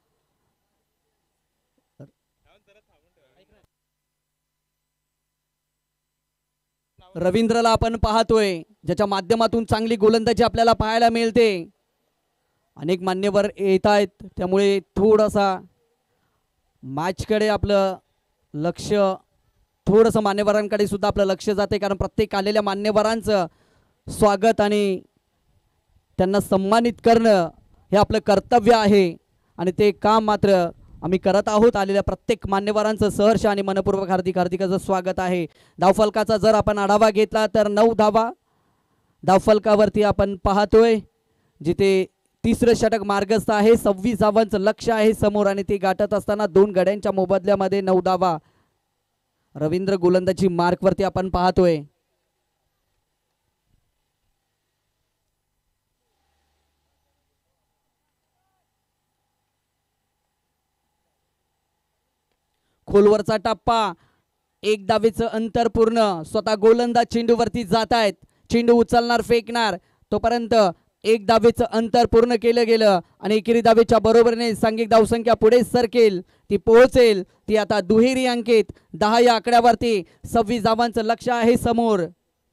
S1: रवींद्रला आपण पाहतोय ज्याच्या माध्यमातून चांगली गोलंदाजी आपल्याला पाहायला मिळते. अनेक मान्यवर येत आहेत त्यामुळे थोडासा मॅचकडे आपलं लक्ष थोडंसं मान्यवरांकडे सुद्धा आपलं लक्ष जाते. कारण प्रत्येक आलेल्या मान्यवरांचं स्वागत आणि त्यांना सन्मानित करणं हे आपलं कर्तव्य आहे आणि ते काम मात्र आम्ही करत आहोत. आलेल्या प्रत्येक मान्यवरांचं सहर्ष आणि मनपूर्वक हार्दिक हार्दिकाचं स्वागत आहे. धावफलकाचा जर आपण आढावा घेतला तर नऊ धावा धावफलकावरती आपण पाहतोय. जिथे तिसरं षटक मार्गस्थ आहे. सव्वीस धावांचं लक्ष आहे समोर आणि ते गाठत असताना दोन गड्यांच्या मोबदल्यामध्ये नऊ धावा रवींद्र गोलंदाजी मार्कवरती आपण पाहतोय. खोलवरचा टप्पा. एक धावेचं अंतर पूर्ण. स्वतः गोलंदाज चेंडूवरती जात आहेत. चेंडू उचलणार फेकणार तोपर्यंत एक धावेचं अंतर पूर्ण केलं गेलं आणि एकेरी धावेच्या बरोबरीने सांघिक धावसंख्या पुढे सरकेल. ती पोहोचेल. ती आता दुहेरी अंकित दहा या आकड्यावरती सव्वीस धावांचं लक्ष आहे समोर.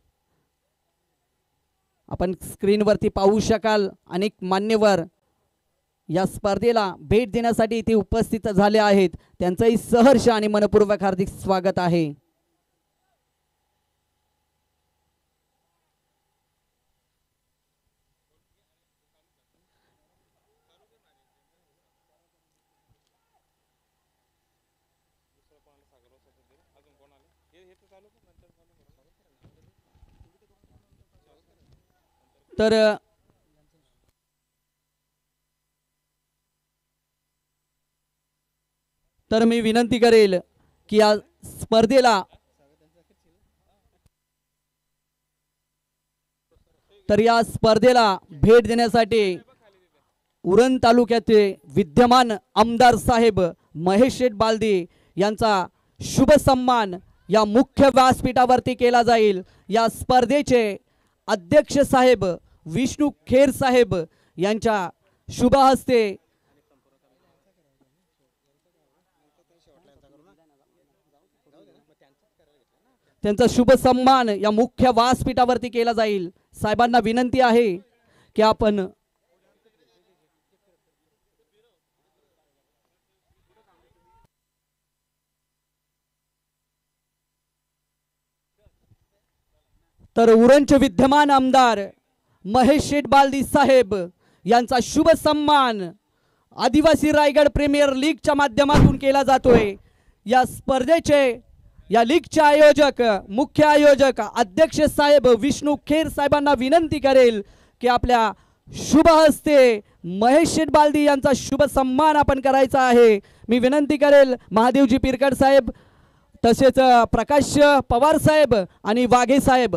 S1: आपण स्क्रीनवरती पाहू शकाल अनेक मान्यवर या स्पर्धेला भेट देण्यासाठी इथे उपस्थित झाले आहेत. त्यांचंही सहर्ष आणि मनपूर्वक हार्दिक स्वागत आहे. तर तर मी विनंती करेल की या स्पर्धेला तर या स्पर्धेला भेट देण्यासाठी उरण तालुक्याचे विद्यमान आमदार साहेब महेश शेठ बालदी यांचा शुभ सन्मान या मुख्य व्यासपीठावरती केला जाईल। या स्पर्धेचे अध्यक्ष साहेब विष्णू खेर साहेब यांच्या शुभ हस्ते त्यांचा शुभ सन्मान या मुख्य व्यासपीठावरती केला जाईल। साहेबांना विनंती आहे की आपण तर उरणचे विद्यमान आमदार महेश शेठ बालदी साहेब यांचा शुभ सन्मान आदिवासी रायगड प्रीमियर लीगच्या माध्यमातून केला जातोय। या स्पर्धेचे या लीगचे आयोजक मुख्य आयोजक अध्यक्ष साहेब विष्णू खेर साहेबांना विनंती करेल की आपल्या शुभ हस्ते महेश शेठ बालदी यांचा शुभ सन्मान आपण करायचा आहे। मी विनंती करेल महादेवजी पिरकड साहेब तसेच प्रकाश पवार साहेब आणि वाघे साहेब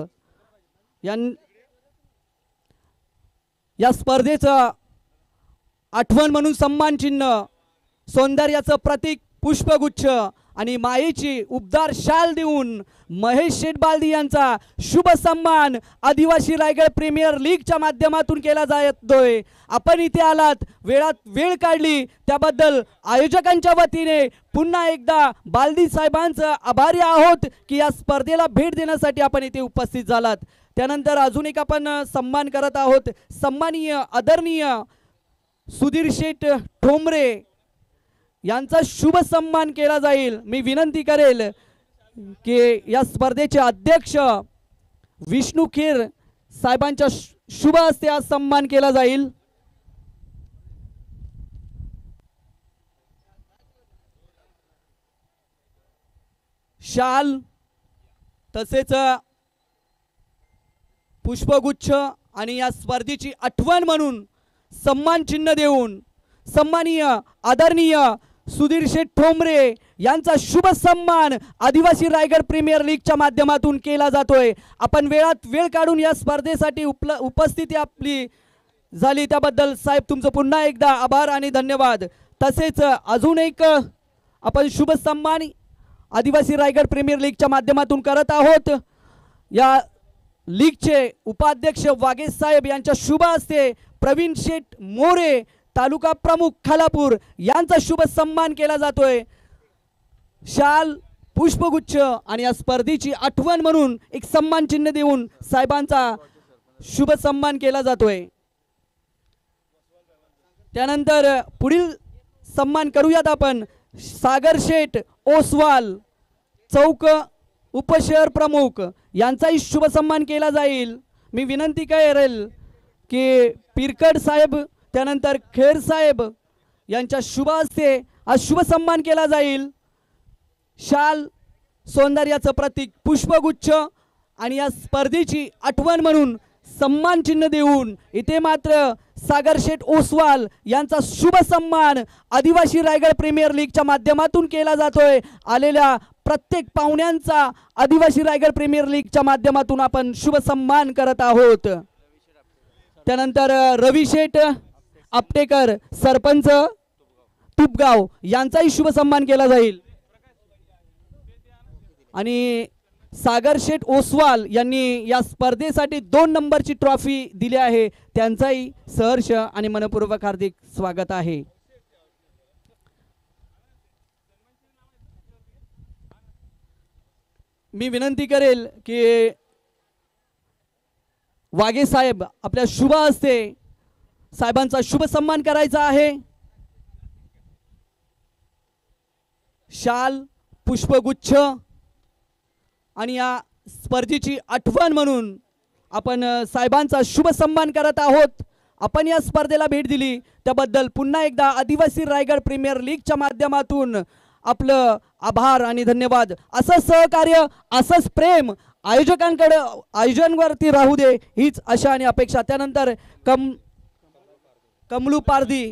S1: या स्पर्धेचं आठवण म्हणून सन्मान चिन्ह सौंदर्याचं प्रतीक पुष्पगुच्छ आणि मायेची उबदार शाल देऊन महेश शेठ बालदी यांचा शुभ सन्मान आदिवासी रायगड प्रीमियर लीगच्या माध्यमातून केला जातोय। आपण इथे आलात वेळात वेळ काढली त्याबद्दल आयोजकांच्या वतीने पुन्हा एकदा बालदी साहेबांचं आभारी आहोत की या स्पर्धेला भेट देण्यासाठी आपण इथे उपस्थित झालात। त्यानंतर अजून एक आपण सन्मान करत आहोत। सन्माननीय आदरणीय सुधीर शेठ ठोंबरे यांचा शुभ सन्मान केला जाईल। मी विनंती करेल की या स्पर्धेचे अध्यक्ष विष्णू खेर साहेबांच्या शुभ हस्ते आज सन्मान केला जाईल। शाल तसेच पुष्पगुच्छ आणि या स्पर्धेची आठवण म्हणून सन्मान चिन्ह देऊन सन्माननीय आदरणीय सुधीर शेठ ठोंबरे यांचा शुभ सन्मान आदिवासी रायगड प्रीमियर लीगच्या माध्यमातून केला जातोय। आपण वेळात वेळ काढून या स्पर्धेसाठी उपस्थिती आपली झाली त्याबद्दल साहेब तुमचं पुन्हा एकदा आभार आणि धन्यवाद। तसेच अजून एक आपण शुभ सन्मान आदिवासी रायगड प्रीमियर लीगच्या माध्यमातून करत आहोत। या लीगचे उपाध्यक्ष वाघे साहेब यांच्या शुभ हस्ते प्रवीण शेठ मोरे तालुका प्रमुख खालापूर यांचा शुभ सन्मान केला जातोय। शाल पुष्पगुच्छ आणि या स्पर्धेची आठवण म्हणून एक सन्मान चिन्ह देऊन साहेबांचा शुभ सन्मान केला जातोय। त्यानंतर पुढील सन्मान करूयात आपण सागर शेठ ओसवाल चौक उपशहर प्रमुख यांचाही शुभ सन्मान केला जाईल। मी विनंती करेल की पिरकड साहेब त्यानंतर खेर साहेब यांच्या शुभ हस्ते आज शुभ सन्मान केला जाईल। शाल सौंदर्याचं प्रतीक पुष्पगुच्छ आणि या स्पर्धेची आठवण म्हणून सन्मान चिन्ह देऊन इथे मात्र सागर शेठ ओसवाल यांचा शुभ सन्मान आदिवासी रायगड प्रीमियर लीगच्या माध्यमातून केला जातोय। आलेल्या प्रत्येक पाहुण्यांचा आदिवासी रायगड प्रीमियर लीगच्या माध्यमातून आपण शुभ सन्मान करत आहोत। त्यानंतर रवी शेठ आपटेकर सरपंच तुपगाव यांचाही शुभ सन्मान केला जाईल आणि सागर शेठ ओसवाल यांनी या स्पर्धेसाठी दोन नंबरची ट्रॉफी दिली आहे त्यांचाही सहर्ष आणि मनपूर्वक हार्दिक स्वागत आहे। मी विनंती करेल की वाघे साहेब आपल्या शुभ हस्ते साहेबांचा शुभ सन्मान करायचा आहे। शाल पुष्पगुच्छ आणि या स्पर्धेची आठवण म्हणून आपण साहेबांचा शुभ सन्मान करत आहोत। आपण या स्पर्धेला भेट दिली त्याबद्दल पुन्हा एकदा आदिवासी रायगड प्रीमियर लीगच्या माध्यमातून आपलं आभार आणि धन्यवाद। असं सहकार्य असंच प्रेम आयोजकांकडे आयोजनावरती राहू दे हीच आशा आणि अपेक्षा। त्यानंतर कम कमलू पारधी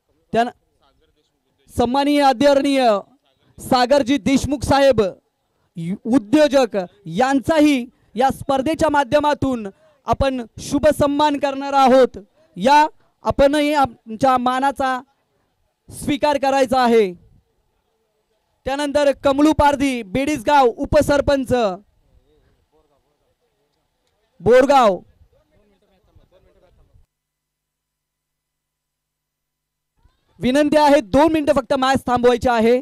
S1: सन्माननीय आदरणीय सागरजी देशमुख साहेब उद्योजक यांचाही या स्पर्धेच्या माध्यमातून आपण शुभ सन्मान करणार आहोत। या आपणही आमच्या मानाचा स्वीकार करायचा आहे। त्यानंतर कमलू पारधी बेडीसगाव उपसरपंच बोरगाव, विनंती आहे दोन मिनिटं फक्त मॅच थांबवायची आहे।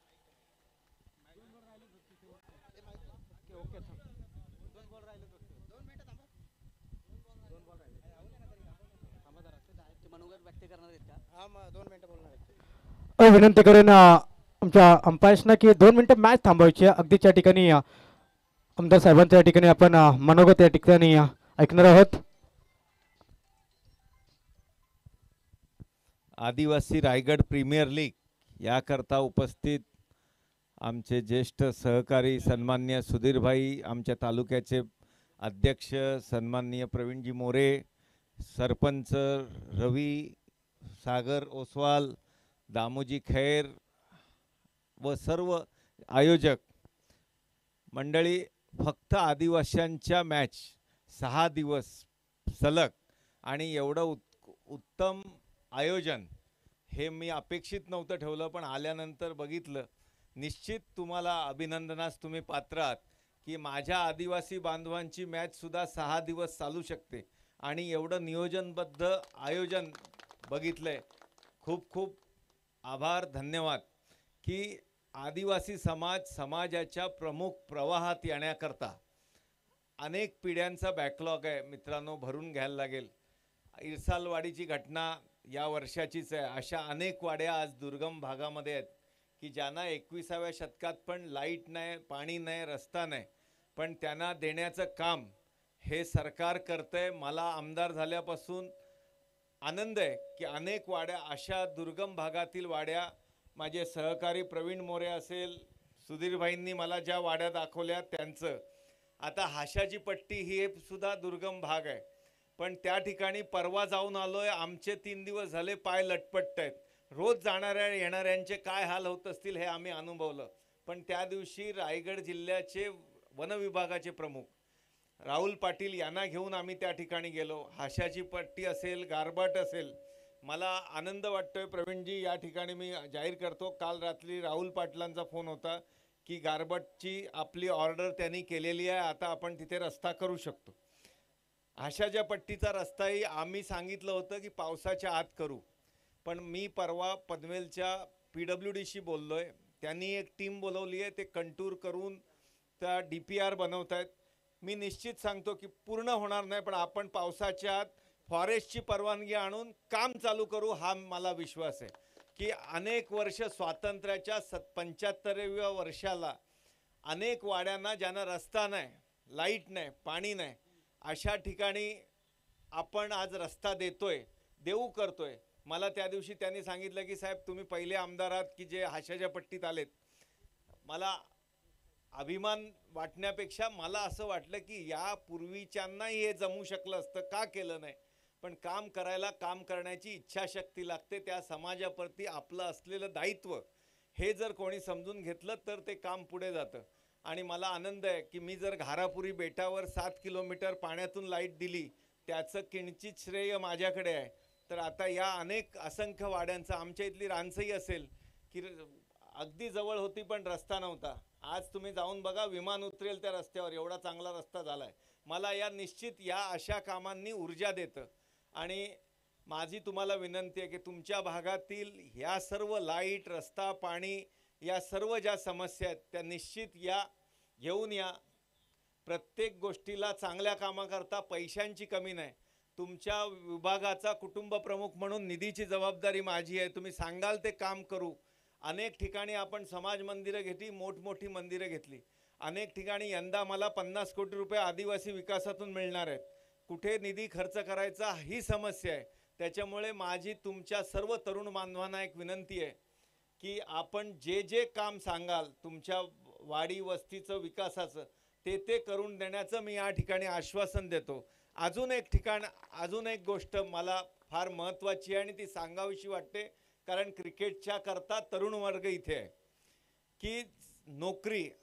S2: विनंती करेन आमच्या अंपायर्सना की दोन मिनिटं मॅच थांबवायची आहे। अगदी त्या ठिकाणी आमदार साहेबांच्या या ठिकाणी आपण मनोगत या ठिकाणी ऐकणार आहोत।
S3: आदिवासी रायगड प्रीमियर लीग याकरता उपस्थित आमचे ज्येष्ठ सहकारी सन्माननीय सुधीरभाई, आमच्या तालुक्याचे अध्यक्ष सन्माननीय प्रवीणजी मोरे, सरपंच रवी सागर ओसवाल, दामोजी खैर व सर्व आयोजक मंडळी, फक्त आदिवासींच्या मॅच सहा दिवस सलग आणि एवढं उत् उत्तम आयोजन हे मी अपेक्षित नव्हतं ठेवलं, पण आल्यानंतर बघितलं निश्चित तुम्हाला अभिनंदनास तुम्ही पात्र आहात की माझ्या आदिवासी बांधवांची मॅच सुद्धा सहा दिवस चालू शकते आणि एवढं नियोजनबद्ध आयोजन बघितलंय। खूप खूप आभार, धन्यवाद की आदिवासी समाज समाजाच्या प्रमुख प्रवाहात येण्याकरता अनेक पिढ्यांचा बॅकलॉग आहे मित्रांनो, भरून घ्यायला लागेल। इरसालवाडीची घटना या वर्षाचीच आहे। अशा अनेक वाड्या आज दुर्गम भागामध्ये आहेत की ज्यांना एकविसाव्या शतकात पण लाईट नाही, पाणी नाही, रस्ता नाही, पण त्यांना देण्याचं काम हे सरकार करतंय। मला आमदार झाल्यापासून आनंद आहे की अनेक वाड्या अशा दुर्गम भागातील वाड्या, माझे सहकारी प्रवीण मोरे असेल, सुधीरभाईंनी मला ज्या वाड्या दाखवल्या त्यांचं, आता हाशाची पट्टी ही सुद्धा दुर्गम भाग आहे, पण त्या ठिकाणी परवा जाऊन आलोय। आमचे तीन दिवस झाले पाय लटपट आहेत। रोज जाणाऱ्या येणाऱ्यांचे काय हाल होत असतील हे आम्ही अनुभवलं, पण त्या दिवशी रायगड जिल्ह्याचे वन विभागाचे प्रमुख राहुल पाटील यांना घेऊन आम्ही त्या ठिकाणी गेलो। हाशाची पट्टी असेल, गारबाट असेल, मला आनंद वाटतोय प्रवीणजी, या ठिकाणी मी जाहीर करतो, काल रात्री राहुल पाटलांचा फोन होता की गारबाटची आपली ऑर्डर त्यांनी केलेली आहे, आता आपण तिथे रस्ता करू शकतो। हाशाच्या पट्टीचा रस्ताही आम्ही सांगितलं होतं की पावसाच्या आत करू, पण मी परवा पनवेलच्या पी डब्ल्यू डीशी बोललोय, त्यांनी एक टीम बोलवली आहे, ते कंटूर करून त्या डी पी आर बनवत आहेत। मी निश्चित सांगतो की पूर्ण होणार नाही, पण आपण पावसाच्या आत फॉरेस्टची परवानगी आणून काम चालू करू, हा मला विश्वास आहे की अनेक वर्ष स्वातंत्र्याच्या सत पंच्याहत्तराव्या वर्षाला अनेक वाड्यांना ज्यांना रस्ता नाही, लाईट नाही, पाणी नाही, अशा ठिकाणी आपण आज रस्ता देतोय, देऊ करतोय। मला त्या दिवशी त्यांनी सांगितलं की साहेब तुम्ही पहिले आमदार आहात की जे हाशाच्या पट्टीत आलेत। मला अभिमान वाटण्यापेक्षा मला असं वाटलं की या पूर्वीच्यांनाही हे जमू शकलं असतं, का केलं नाही? पण काम करायला, काम करण्याची इच्छाशक्ती लागते, त्या समाजाप्रती आपलं असलेलं दायित्व हे जर कोणी समजून घेतलं तर ते काम पुढे जातं। आणि मला आनंद आहे की मी जर घारापुरी बेटावर सात किलोमीटर पाण्यातून लाईट दिली त्याचं किंचित श्रेय माझ्याकडे आहे, तर आता या अनेक असंख्य वाड्यांचा, आमच्या इथली रानसई असेल की अगदी जवळ होती पण रस्ता नव्हता, आज तुम्ही जाऊन बघा विमान उतरेल त्या रस्त्यावर, एवढा चांगला रस्ता झालाय। मला या निश्चित या अशा कामांनी ऊर्जा देतं आणि माझी तुम्हाला विनंती आहे की तुमच्या भागातील ह्या सर्व लाईट, रस्ता, पाणी या सर्व ज्या समस्या आहेत त्या निश्चित या घेऊन या। प्रत्येक गोष्टीला चांगल्या कामाकरता पैशांची कमी नाही। तुमच्या विभागाचा कुटुंब प्रमुख म्हणून निधीची जबाबदारी माझी आहे, तुम्ही सांगाल ते काम करू। अनेक ठिकाणी आपण समाज मंदिरं घेतली, मोठमोठी मंदिरं घेतली, अनेक ठिकाणी यंदा मला पन्नास कोटी रुपये आदिवासी विकासातून मिळणार आहेत, कुठे निधी खर्च करायचा ही समस्या आहे। त्याच्यामुळे माझी तुमच्या सर्व तरुण बांधवांना एक विनंती आहे की आपण जे जे काम सांगाल तुमच्या वाडी वस्तीचं विकासाचं ते ते करून देण्याचं मी या ठिकाणी आश्वासन देतो। अजून एक ठिकाण, अजून एक गोष्ट मला फार महत्त्वाची आहे आणि ती सांगावीशी वाटते, कारण क्रिकेटच्या करता तरुण वर्ग इथे आहे की नोकरी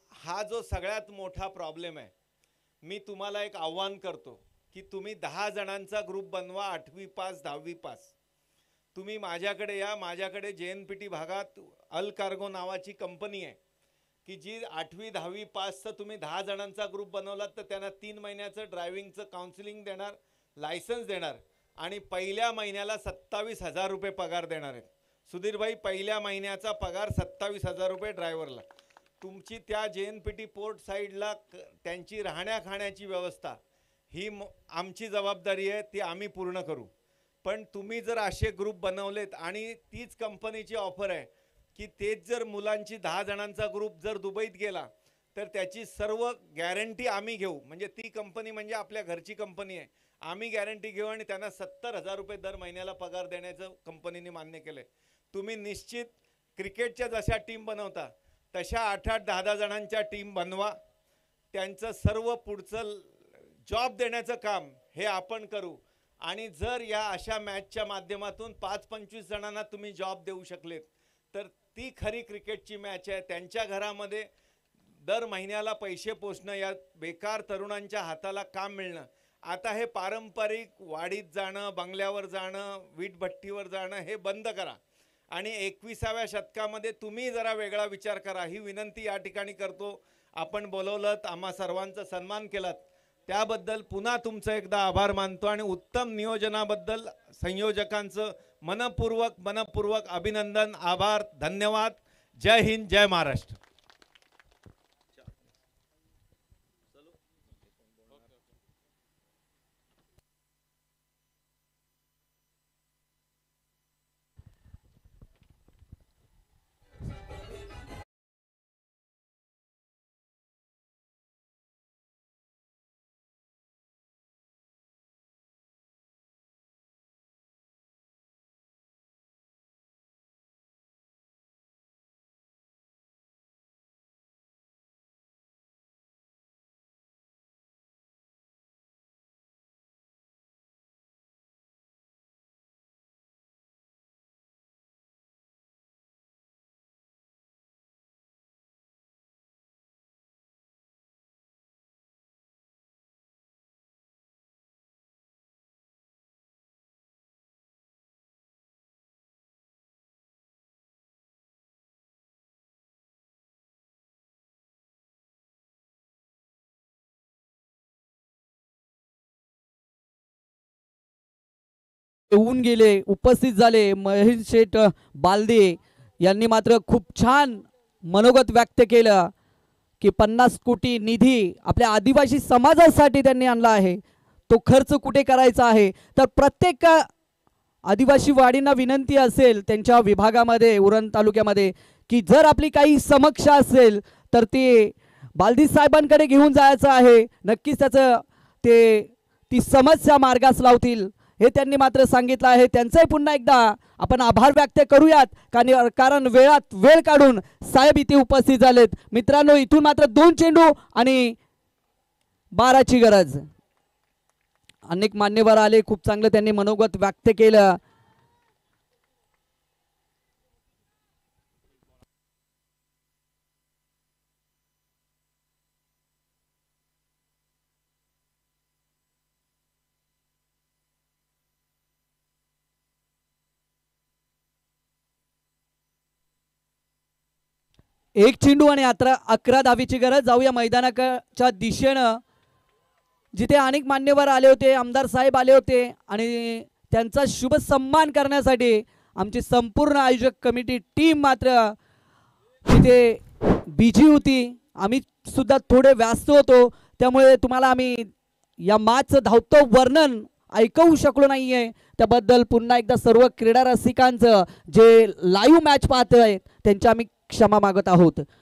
S3: हा जो सगळ्यात मोठा प्रॉब्लेम आहे, मी तुम्हाला एक आव्हान करतो की तुम्ही दहा जणांचा ग्रुप बनवा, आठवी पास दहावी पास. तुम्ही माझ्याकडे या. माझ्याकडे जे एन पी टी भागात अल कार्गो नावाची कंपनी आहे की जी आठवी दहावी पासचं तुम्ही दहा जणांचा ग्रुप बनवलात तर त्यांना तीन महिन्याचं ड्रायव्हिंगचं काउन्सिलिंग देणार, लायसन्स देणार आणि पहिल्या महिन्याला सत्तावीस हजार रुपये पगार देणार आहेत. सुधीरभाई, पहिल्या महिन्याचा पगार सत्तावीस हजार रुपये ड्रायव्हरला. तुमची त्या जे एन पी टी पोर्ट साईडला त्यांची राहण्या खाण्याची व्यवस्था ही आमची जबाबदारी आहे, ती आम्ही पूर्ण करू. पण तुम्ही जर असे ग्रुप बनवलेत आणि तीच कंपनीची ऑफर आहे की तेच जर मुलांची दहा जणांचा ग्रुप जर दुबईत गेला तर त्याची सर्व गॅरंटी आम्ही घेऊ. म्हणजे ती कंपनी म्हणजे आपल्या घरची कंपनी आहे, आम्ही गॅरंटी घेऊ आणि त्यांना सत्तर हजार रुपये दर महिन्याला पगार देण्याचं कंपनीने मान्य केलं आहे. तुम्ही निश्चित क्रिकेटच्या जशा टीम बनवता तशा आठ आठ दहा दहा जणांच्या टीम बनवा. त्यांचं सर्व पुढचं जॉब देण्याचं काम हे आपण करू. आणि जर या अशा मॅचच्या माध्यमातून पाच पंचवीस जणांना तुम्ही जॉब देऊ शकलेत तर ती खरी क्रिकेटची मॅच आहे. त्यांच्या घरामध्ये दर महिन्याला पैसे पोचणं, या बेकार तरुणांच्या हाताला काम मिळणं. आता हे पारंपरिक वाडीत जाणं, बंगल्यावर जाणं, वीटभट्टीवर जाणं हे बंद करा आणि एकविसाव्या शतकामध्ये तुम्ही जरा वेगळा विचार करा. ही विनंती या ठिकाणी करतो. आपण बोलवलं, आम्हा सर्वांचा सन्मान केलात त्याबद्दल पुन्हा तुमचं एकदा आभार मानतो आणि उत्तम नियोजनाबद्दल संयोजकांचं मनपूर्वक मनपूर्वक अभिनंदन, आभार, धन्यवाद. जय हिंद, जय महाराष्ट्र.
S1: येऊन गेले, उपस्थित झाले. महेश शेठ बालदे यांनी मात्र खूप छान मनोगत व्यक्त केलं की पन्नास कोटी निधी आपल्या आदिवासी समाजासाठी त्यांनी आणला आहे. तो खर्च कुठे करायचा आहे तर प्रत्येक आदिवासी वाडींना विनंती असेल त्यांच्या विभागामध्ये, उरण तालुक्यामध्ये, की जर आपली काही समस्या असेल तर ते बालदी साहेबांकडे घेऊन जायचं आहे. नक्कीच त्याचं ते ती समस्या मार्गास लावतील हे त्यांनी मात्र सांगितलं आहे. त्यांचाही पुन्हा एकदा आपण आभार व्यक्त करूयात कारण वेळात वेळ काढून साहेब इथे उपस्थित झालेत. मित्रांनो, इथून मात्र दोन चेंडू आणि बाराची गरज. अनेक मान्यवर आले, खूप चांगलं त्यांनी मनोगत व्यक्त केलं. एक चेंडू आणि अकरा अकरा धावीची गरज. जाऊया मैदानाच्या दिशेनं, जिथे अनेक मान्यवर आले होते, आमदार साहेब आले होते आणि त्यांचा शुभ सन्मान करण्यासाठी आमची संपूर्ण आयोजक कमिटी टीम मात्र तिथे बिझी होती. आम्ही सुद्धा थोडे व्यस्त होतो, त्यामुळे तुम्हाला आम्ही या मॅचचं धावतं वर्णन ऐकवू शकलो नाहीये. त्याबद्दल पुन्हा एकदा सर्व क्रीडा रसिकांचं जे लाईव्ह मॅच पाहत आहेत त्यांच्या आम्ही क्षमा मागत आहोत.